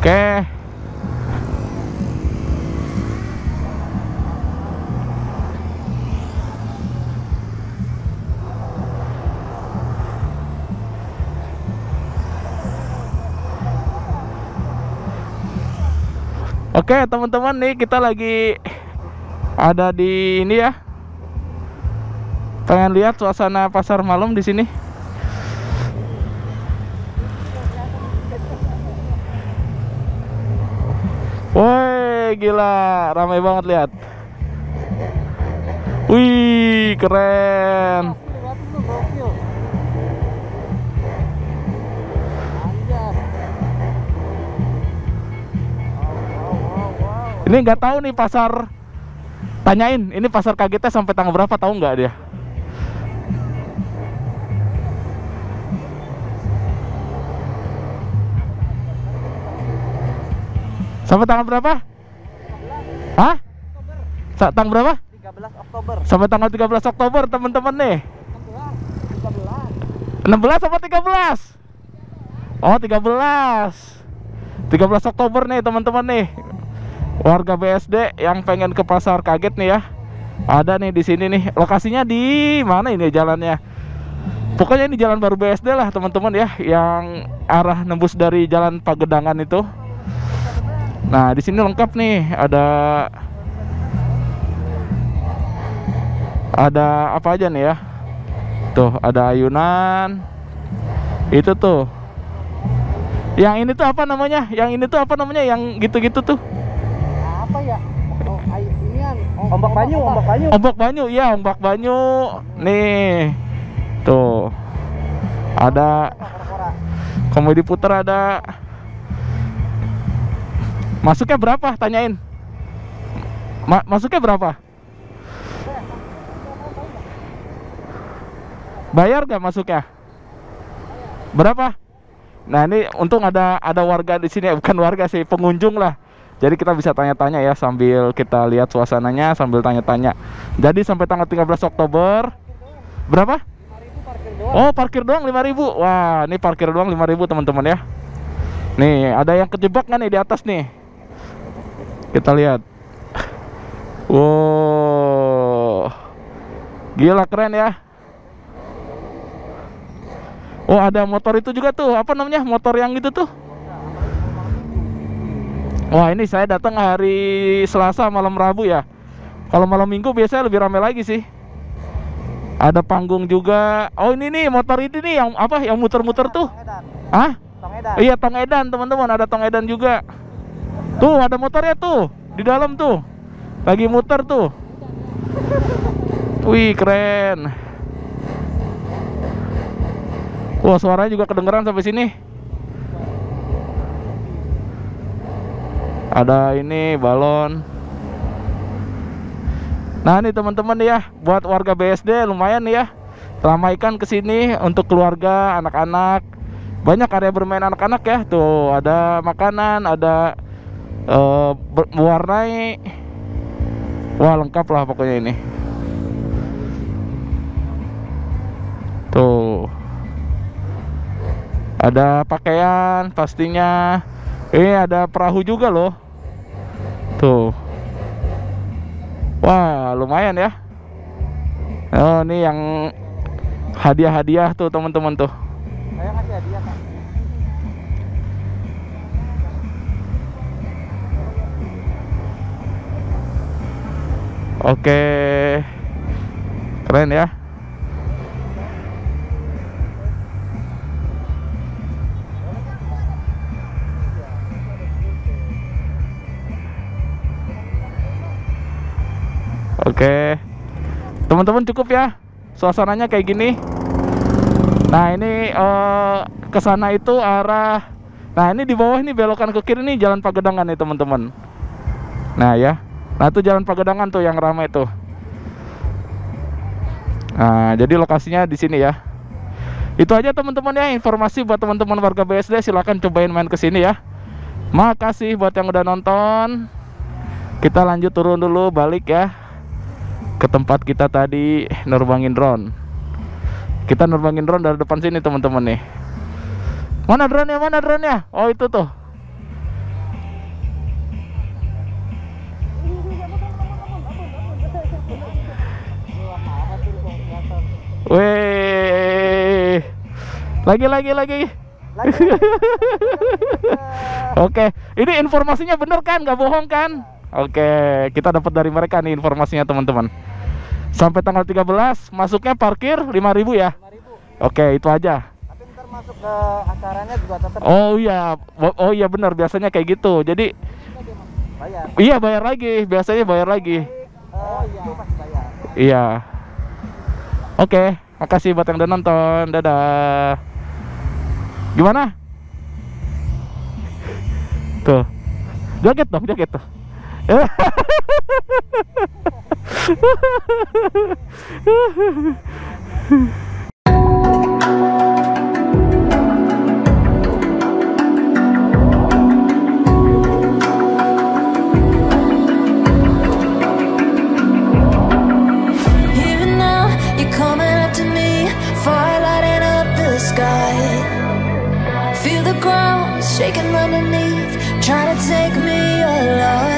Oke. Oke, teman-teman, nih kita lagi ada di ini ya. Pengen lihat suasana pasar malam di sini. Woi, gila, ramai banget, lihat. Wih, keren. Ini nggak tahu nih pasar. Tanyain, ini pasar kagetnya sampai tanggal berapa, tahu nggak dia? Sampai tanggal berapa? Hah? Tanggal berapa? 13 Oktober. Sampai tanggal 13 Oktober, teman-teman nih. 16 apa 13? Oh, 13. 13 Oktober nih, teman-teman nih. Warga BSD yang pengen ke pasar kaget nih ya. Ada nih di sini nih. Lokasinya di mana ini jalannya? Pokoknya ini jalan baru BSD lah, teman-teman ya, yang arah nembus dari Jalan Pagedangan itu. Nah, di sini lengkap nih, ada apa aja nih ya? Tuh, ada ayunan. Itu tuh. Yang ini tuh apa namanya? Yang ini tuh apa namanya? Yang gitu-gitu tuh. Apa ya? Oh, inian. Ombak banyu, ombak banyu. Ombak banyu, iya, ombak banyu. Nih. Tuh. Ada komedi puter, ada. Masuknya berapa? Tanyain. Masuknya berapa? Bayar gak masuknya? Berapa? Nah, ini untung ada warga di sini, bukan warga sih, pengunjung lah. Jadi kita bisa tanya-tanya ya sambil kita lihat suasananya, sambil tanya-tanya. Jadi sampai tanggal 13 Oktober. Berapa? 5.000 parkir doang. Oh, parkir doang 5.000. Wah, ini parkir doang 5.000, teman-teman ya. Nih, ada yang kejebak kan nih di atas nih. Kita lihat. Wow. Gila, keren ya. Oh, ada motor itu juga tuh. Apa namanya? Motor yang itu tuh. Wah, ini saya datang hari Selasa malam Rabu ya. Kalau malam Minggu biasanya lebih ramai lagi sih. Ada panggung juga. Oh, ini nih motor ini nih yang apa? Yang muter-muter tuh. Hah? Tong Edan. Iya, Tong Edan, teman-teman. Ada Tong Edan juga. Tuh, ada motornya tuh di dalam tuh. Lagi muter tuh. Wih, keren. Wah, suaranya juga kedengeran sampai sini. Ada ini balon. Nah, ini teman-teman ya, buat warga BSD lumayan nih ya. Ramaikan ke sini untuk keluarga, anak-anak. Banyak area bermain anak-anak ya. Tuh, ada makanan, ada mewarnai. Wah, lengkap lah pokoknya ini. Tuh. Ada pakaian pastinya. Ada perahu juga loh. Tuh. Wah, lumayan ya. Oh, ini yang hadiah-hadiah tuh, teman-teman tuh. Saya ngasih hadiah, Kak. Oke. Keren ya. Oke, teman-teman, cukup ya suasananya kayak gini. Nah, ini ke sana itu arah. Nah, ini di bawah ini belokan ke kiri nih Jalan Pagedangan nih, teman-teman. Nah ya, nah itu Jalan Pagedangan tuh yang ramai tuh. Nah, jadi lokasinya di sini ya. Itu aja, teman-teman ya, informasi buat teman-teman warga BSD. Silahkan cobain main ke sini ya. Makasih buat yang udah nonton. Kita lanjut turun dulu, balik ya ke tempat kita tadi nerbangin drone. Kita nerbangin drone dari depan sini, teman-teman nih. Mana drone-nya? Mana drone-nya? Oh, itu tuh. Weh. Lagi. Oke, ini informasinya bener kan? Nggak bohong kan? Oke, kita dapat dari mereka nih informasinya teman-teman. Sampai tanggal 13 masuknya parkir 5.000 ya? 5.000. Oke, itu aja. Tapi ntar masuk ke acaranya juga tetap Oh iya benar, biasanya kayak gitu. Jadi bayar. iya bayar lagi, biasanya bayar lagi. Itu pasti bayar. Iya. Oke, makasih buat yang udah nonton. Dadah. Gimana? Tuh. Joget tuh. Even now, you're coming up to me, fire lighting up the sky. Feel the ground shaking underneath, trying to take me alive.